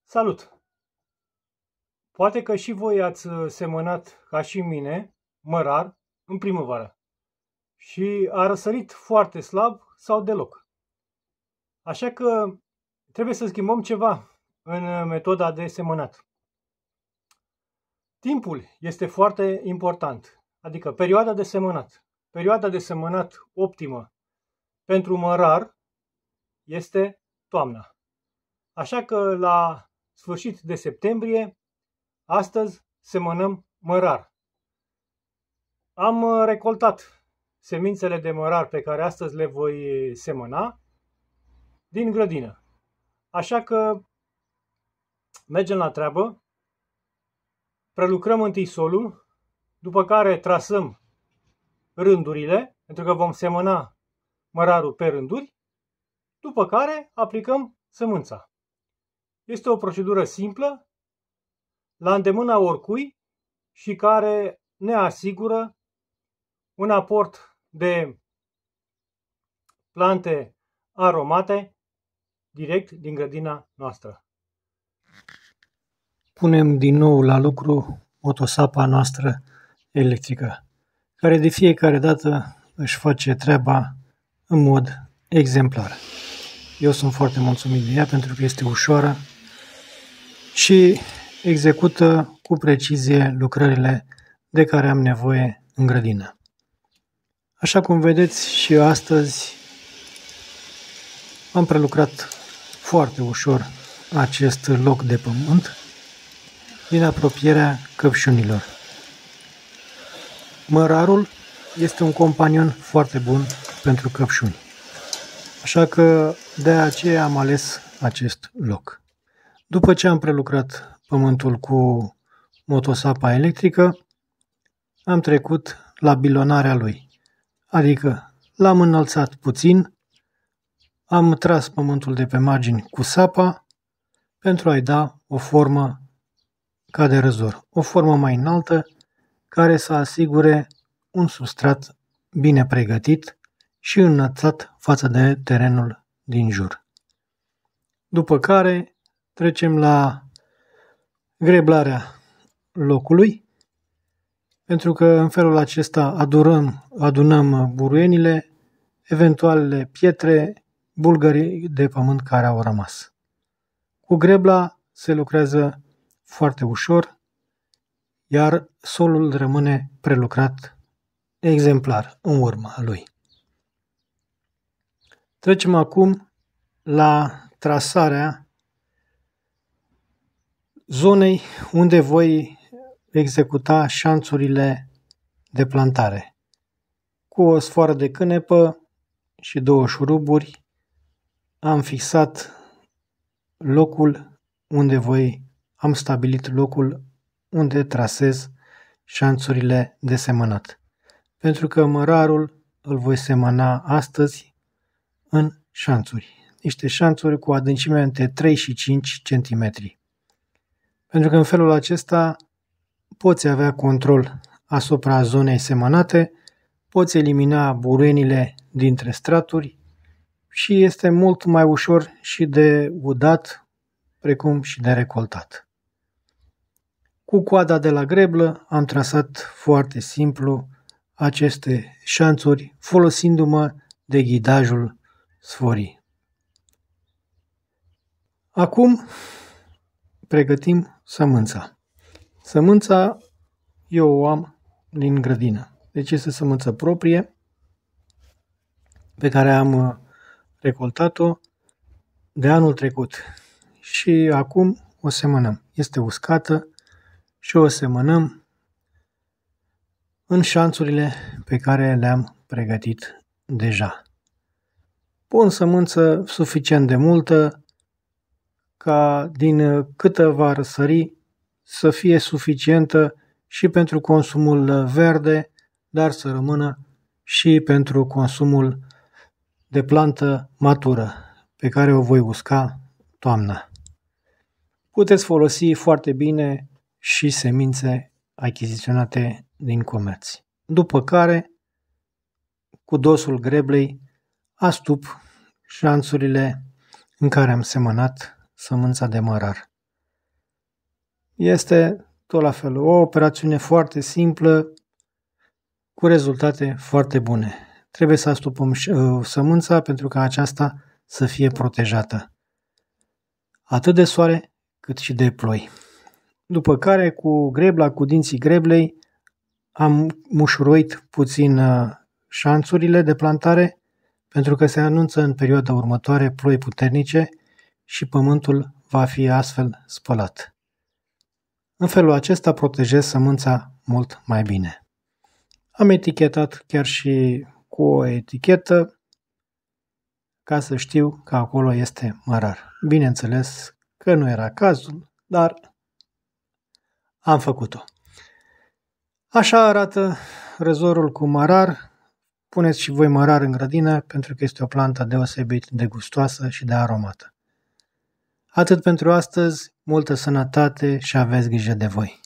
Salut! Poate că și voi ați semănat, ca și mine, mărar în primăvară și a răsărit foarte slab sau deloc. Așa că trebuie să schimbăm ceva în metoda de semănat. Timpul este foarte important, adică perioada de semănat. Perioada de semănat optimă pentru mărar este toamna. Așa că la sfârșit de septembrie, astăzi semănăm mărar. Am recoltat semințele de mărar pe care astăzi le voi semăna din grădină. Așa că mergem la treabă, prelucrăm întâi solul, după care trasăm rândurile, pentru că vom semăna mărarul pe rânduri, după care aplicăm sămânța. Este o procedură simplă, la îndemâna oricui și care ne asigură un aport de plante aromate direct din grădina noastră. Punem din nou la lucru motosapa noastră electrică, care de fiecare dată își face treaba în mod exemplar. Eu sunt foarte mulțumit de ea pentru că este ușoară și execută cu precizie lucrările de care am nevoie în grădină. Așa cum vedeți și astăzi am prelucrat foarte ușor acest loc de pământ din apropierea căpșunilor. Mărarul este un companion foarte bun pentru căpșuni, așa că de aceea am ales acest loc. După ce am prelucrat pământul cu motosapa electrică, am trecut la bilonarea lui, adică l-am înălțat puțin, am tras pământul de pe margini cu sapa pentru a-i da o formă ca de răzor, o formă mai înaltă care să asigure un substrat bine pregătit și înălțat față de terenul din jur. După care trecem la greblarea locului, pentru că în felul acesta adunăm buruienile, eventualele pietre, bulgării de pământ care au rămas. Cu grebla se lucrează foarte ușor, iar solul rămâne prelucrat exemplar în urma lui. Trecem acum la trasarea zonei unde voi executa șanțurile de plantare. Cu o sfoară de cânepă și 2 șuruburi am fixat locul unde am stabilit locul unde trasez șanțurile de semănat. Pentru că mărarul îl voi semăna astăzi în șanțuri. Niște șanțuri cu adâncime între 3 și 5 cm. Pentru că în felul acesta poți avea control asupra zonei semănate, poți elimina buruienile dintre straturi și este mult mai ușor și de udat, precum și de recoltat. Cu coada de la greblă am trasat foarte simplu aceste șanțuri, folosindu-mă de ghidajul sforii. Acum pregătim sămânța. Sămânța eu o am din grădină. Deci este sămânță proprie pe care am recoltat-o de anul trecut și acum o semănăm. Este uscată și o semănăm în șanțurile pe care le-am pregătit deja. Pun sămânță suficient de multă ca din câtă va răsări să fie suficientă și pentru consumul verde, dar să rămână și pentru consumul de plantă matură, pe care o voi usca toamna. Puteți folosi foarte bine și semințe achiziționate din comerț. După care, cu dosul greblei, astup șanțurile în care am semănat sămânța de mărar. Este tot la fel, o operațiune foarte simplă, cu rezultate foarte bune. Trebuie să astupăm sămânța pentru ca aceasta să fie protejată, atât de soare cât și de ploi. După care, cu grebla, cu dinții greblei, am mușuroit puțin șanțurile de plantare, pentru că se anunță în perioada următoare ploi puternice și pământul va fi astfel spălat. În felul acesta protejez sămânța mult mai bine. Am etichetat chiar și cu o etichetă ca să știu că acolo este mărar. Bineînțeles că nu era cazul, dar am făcut-o. Așa arată răzorul cu mărar. Puneți și voi mărar în grădină pentru că este o plantă deosebit de gustoasă și de aromată. Atât pentru astăzi, multă sănătate și aveți grijă de voi!